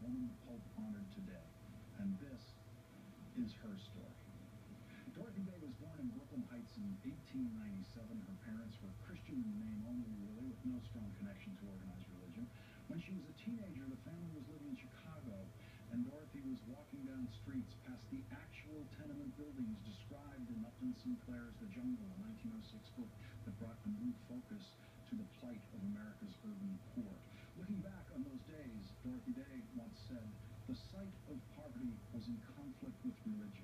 woman the Pope honored today. And this is her story. Dorothy Day was born in Brooklyn Heights in 1897. Her parents were Christian in name only, really, with no strong connection to organized religion. When she was a teenager, the family was living in Chicago, and Dorothy was walking down streets past the actual tenement buildings described in Upton Sinclair's The Jungle, a 1906 book that brought a new focus to the plight of America's urban poor. Looking back on those days, Dorothy Day once said, "The sight of poverty was in conflict with religion.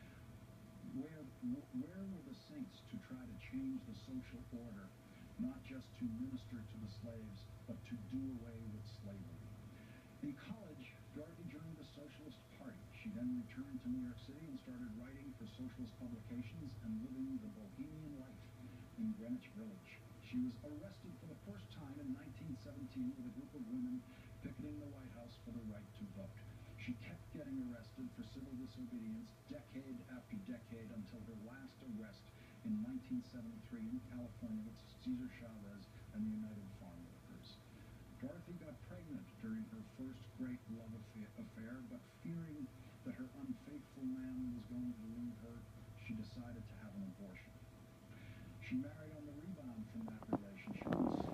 Where were the saints to try to change the social order, not just to minister to the slaves, but to do away with slavery?" In college, Dorothy joined the Socialist Party. She then returned to New York City and started writing for socialist publications and living the bohemian life in Greenwich Village. She was arrested for the first time in 1917 with a group of women picketing the White House for the right to vote. She kept getting arrested for civil disobedience decade after decade until her last arrest in 1973 in California with Cesar Chavez and the United Farm Workers. Dorothy got pregnant during her first great love affair, but fearing that her unfaithful man was going to leave her, she decided to have an abortion. She married on the rebound from that relationship.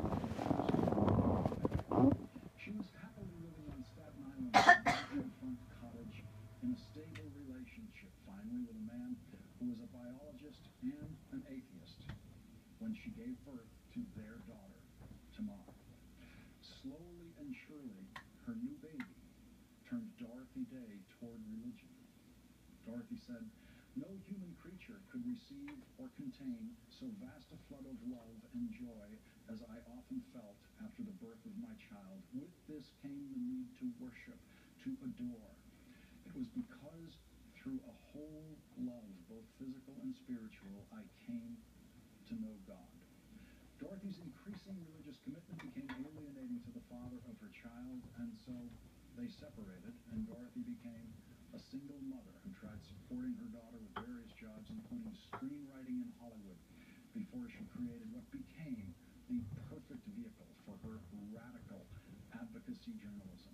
She was happily living on Staten Island in Front Cottage in a stable relationship, finally, with a man who was a biologist and an atheist when she gave birth to their daughter, Tamar. Slowly and surely, her new baby turned Dorothy Day toward religion. Dorothy said, "No human creature could receive or contain so vast a flood of love and joy as I often felt after the birth of my child. With this came the need to worship, to adore. It was because through a whole love, both physical and spiritual, I came to know God." Dorothy's increasing religious commitment became alienating to the father of her child, and so they separated, and Dorothy became a single mother who tried supporting her daughter with various jobs, including screenwriting in Hollywood, before she created what became the perfect vehicle for her radical advocacy journalism.